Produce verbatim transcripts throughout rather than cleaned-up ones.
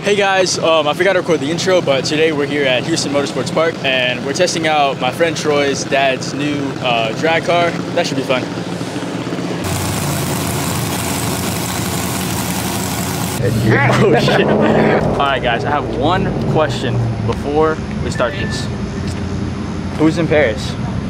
Hey guys, um, I forgot to record the intro, but today we're here at Houston Motorsports Park and we're testing out my friend Troy's dad's new uh, drag car. That should be fun. Oh shit. Alright guys, I have one question before we start this. Who's in Paris?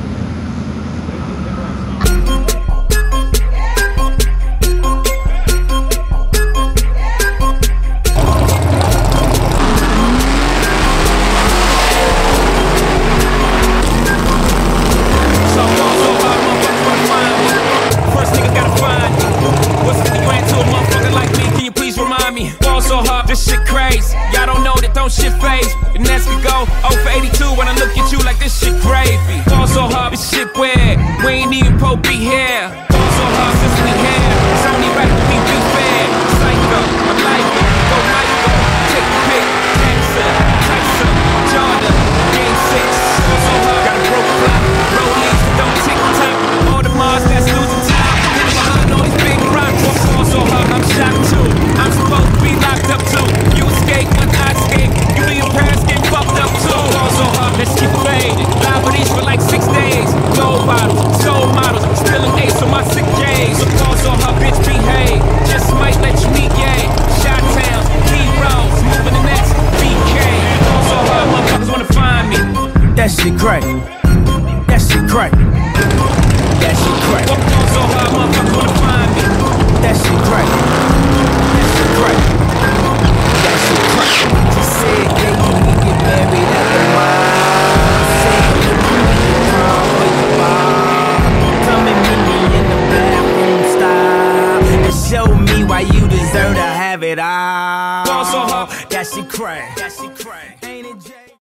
So hard, this shit crazy. Y'all don't know that don't shit phase. And that's we go oh for eighty-two when I look at you like this shit gravy. Fall so hard, this shit weird. We ain't even po be here. Fall so hard since we here. It's only right that we be fair. Psycho, I'm like it. Go Michael, take the pick. Jackson, Tyson, Jordan, game six. Fall so hard, got a broke clock. Rollies, don't tick tock. All the Mars that's losing time. Getting behind all these big rocks. Fall so hard, I'm shocked too. I'm supposed to be locked up too. You escape when I escape. You and your parents get fucked up too. Fall so hard, let's keep faded. Live with these for like six days. Gold bottles, soul models, still an ace on my sick days. So fall so hard, bitch behave. Just might let you meet gay. Shot towns, heroes, moving the next B K. Fall so hard, motherfuckers wanna find me. That shit crack. That shit crack. That shit crack. Fall so hard, motherfuckers wanna find me. That shit crack. That shit crack. That shit crack. She said, yeah, you need to get married at the mall. Said, you need to come with the ball. Come and meet me in the bathroom style. And show me why you deserve to have it all. Fall so hard. That shit crack. That shit crack.